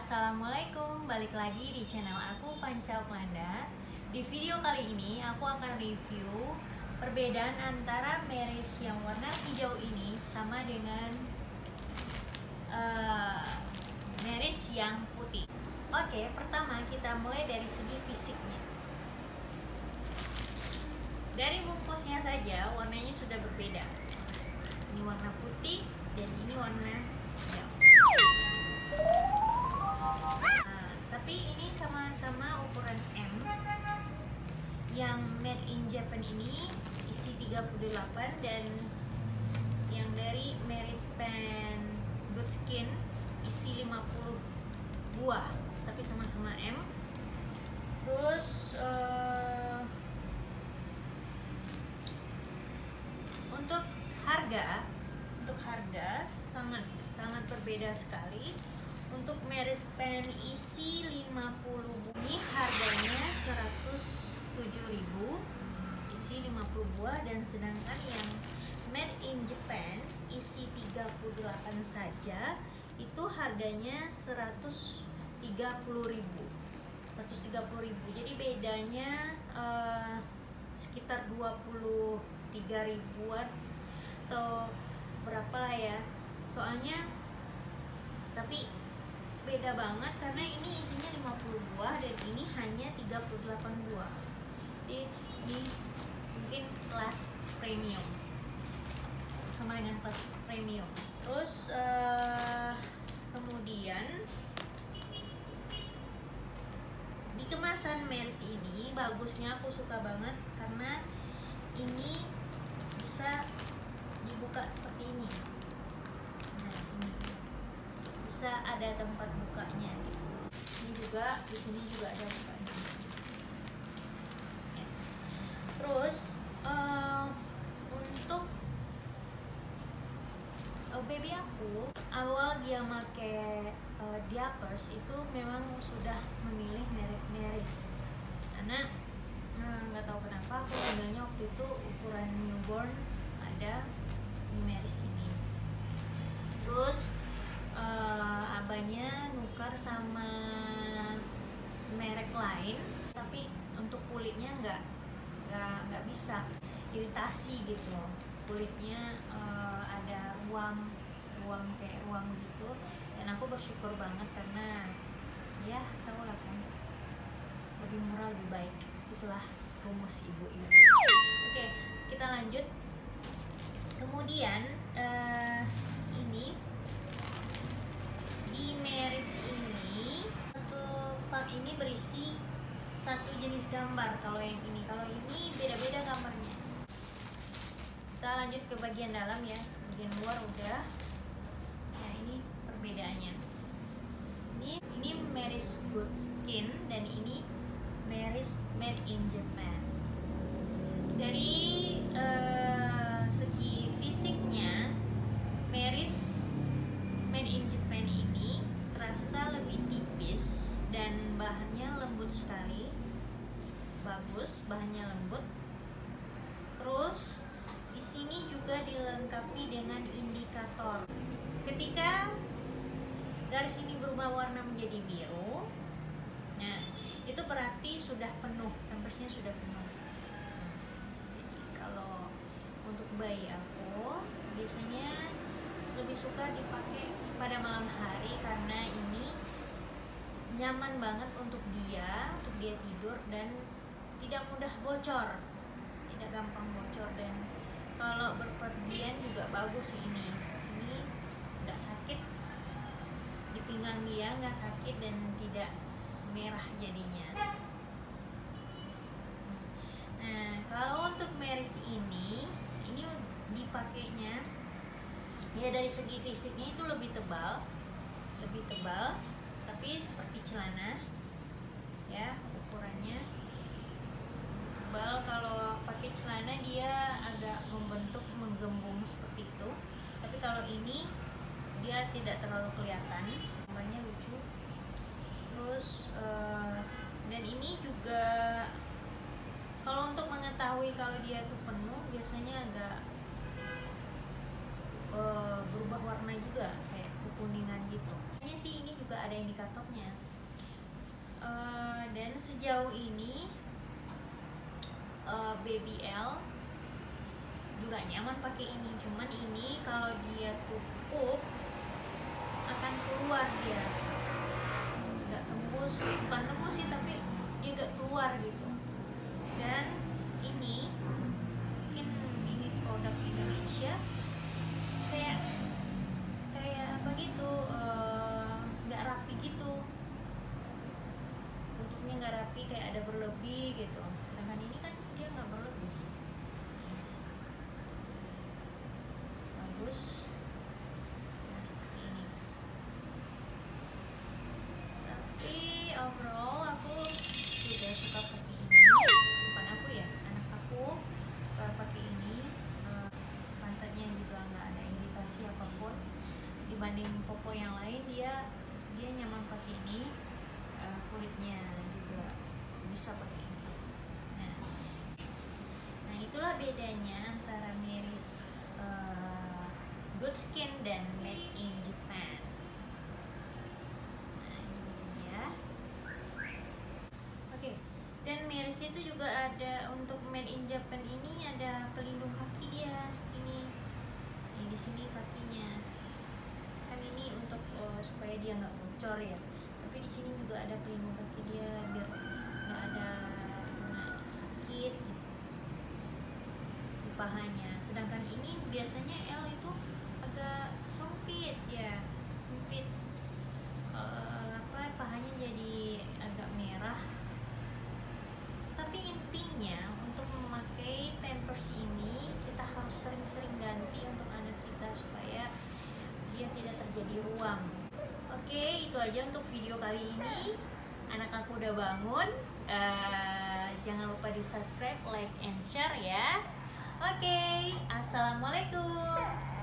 Assalamualaikum, balik lagi di channel aku Panca Oklanda. Di video kali ini aku akan review perbedaan antara Meris yang warna hijau ini sama dengan Meris yang putih. Oke, pertama kita mulai dari segi fisiknya. Dari bungkusnya saja warnanya sudah berbeda. Ini warna putih dan ini warna hijau. Tapi ini sama-sama ukuran M. Yang made in Japan ini isi 38 dan yang dari Meris Pen Good Skin isi 50 buah, tapi sama-sama M. Terus untuk harga sangat berbeda sekali. Untuk Meris Pen isi 50 ini harganya 107.000, isi 50 buah, dan sedangkan yang made in Japan isi 38 saja itu harganya 130.000. Jadi bedanya sekitar 23 ribuan atau berapa lah ya. Soalnya tapi beda banget karena ini isinya 50 buah dan ini hanya 38 buah. Jadi ini mungkin kelas premium, sama dengan kelas premium. Terus kemudian di kemasan Meris ini bagusnya, aku suka banget karena ini bisa dibuka seperti ini. Nah, ini bisa ada tempat bukanya. Ini juga, di sini juga ada bukanya. Ya. Terus untuk baby aku, awal dia pakai diapers itu memang sudah memilih merek Meris karena nggak tahu kenapa aku ambilnya waktu itu ukuran newborn ada di Meris ini. Terus abahnya nukar sama merek lain, tapi untuk kulitnya nggak bisa, iritasi gitu kulitnya, ada ruam kayak ruam gitu. Dan aku bersyukur banget karena ya tau lah kan, lebih murah lebih baik, itulah rumus ibu-ibu. Oke, kita lanjut. Kemudian ini di Meris ini ini berisi satu jenis gambar. Kalau yang ini beda-beda gambarnya. Kita lanjut ke bagian dalam ya. Bagian luar udah. Nah, ini perbedaannya. Ini Meris Good Skin dan ini Meris Made in Japan. Dari segi fisiknya, Meris Made in Japan ini terasa lebih tipis dan bahannya lembut sekali. Bagus, bahannya lembut. Terus di sini juga dilengkapi dengan indikator. Ketika garis ini berubah warna menjadi biru, nah itu berarti sudah penuh, pampersnya sudah penuh. Jadi kalau untuk bayi aku biasanya lebih suka dipakai pada malam hari karena ini nyaman banget untuk dia tidur dan tidak mudah bocor, tidak gampang bocor, dan kalau berpergian juga bagus ini nggak sakit di pinggang dia, nggak sakit dan tidak merah jadinya. Nah, kalau untuk Meris ini dipakainya ya dari segi fisiknya itu lebih tebal, tapi seperti celana ya, ukurannya tebal. Kalau pakai celana dia agak membentuk, menggembung seperti itu, tapi kalau ini dia tidak terlalu kelihatan, gambarnya lucu. Terus dan ini juga kalau untuk mengetahui kalau dia itu penuh biasanya agak berubah warna juga kayak kekuningan gitu. Kayaknya sih ini juga nggak ada indikatornya. Dan sejauh ini Baby L juga nyaman pakai ini. Cuman ini kalau dia tutup akan keluar, dia nggak tembus, bukan tembus sih, tapi dia nggak keluar gitu. Dan ini mungkin ini produk Indonesia kayak apa gitu, nggak rapi gitu, bentuknya nggak rapi, kayak ada berlebih gitu. Sedangkan ini kan dia nggak berlebih, bagus. Nah, seperti ini. Tapi overall aku juga suka pakai ini. Bukan aku ya, anak aku suka pakai ini. Pantatnya juga nggak ada iritasi apapun. Dibanding Popo yang lain, dia nyaman pakai ini. Kulitnya juga bisa pakai ini. Nah itulah bedanya antara Meris Good Skin dan Made in Japan. Nah ini ya. Oke, dan Meris itu juga ada untuk Made in Japan ini ada pelindung kaki dia. Ini di sini kakinya. Kan ini untuk supaya dia nggak bocor ya. Tapi di sini juga ada pelindung kaki dia biar nggak ada sakit gitu di pahanya. Sedangkan ini biasanya L itu agak sempit ya, sempit. Pahanya jadi agak merah. Tapi intinya untuk memakai Pampers ini kita harus sering-sering ganti untuk anak kita supaya dia tidak terjadi ruam. Oke, itu aja untuk video kali ini. Anak aku udah bangun. Jangan lupa di subscribe, like, and share ya. Oke, assalamualaikum.